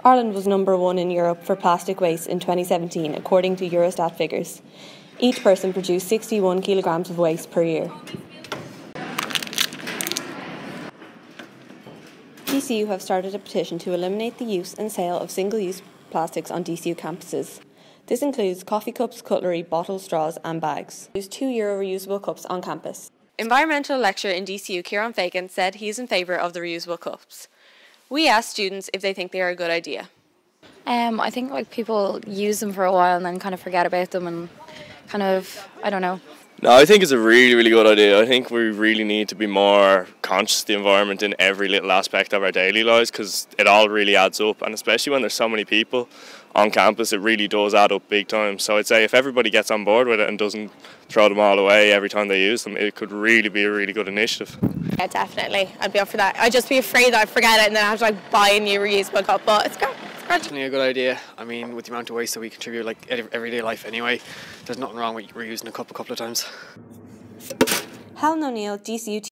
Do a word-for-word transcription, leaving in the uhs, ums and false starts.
Ireland was number one in Europe for plastic waste in twenty seventeen, according to Eurostat figures. Each person produced sixty-one kilograms of waste per year. D C U have started a petition to eliminate the use and sale of single-use plastics on D C U campuses. This includes coffee cups, cutlery, bottles, straws and bags. Use two euro reusable cups on campus. Environmental lecturer in D C U, Kieran Fagan, said he is in favour of the reusable cups. We asked students if they think they are a good idea. Um, I think like people use them for a while and then kind of forget about them and kind of, I don't know. No, I think it's a really, really good idea. I think we really need to be more conscious of the environment in every little aspect of our daily lives, because it all really adds up, and especially when there's so many people on campus, it really does add up big time. So I'd say if everybody gets on board with it and doesn't throw them all away every time they use them, it could really be a really good initiative. Yeah, definitely. I'd be up for that. I'd just be afraid that I'd forget it and then I have to like buy a new reusable cup, but it's great. Definitely a good idea. I mean, with the amount of waste that we contribute, like everyday life anyway, there's nothing wrong with reusing a cup a couple of times. Helen, D C U T V.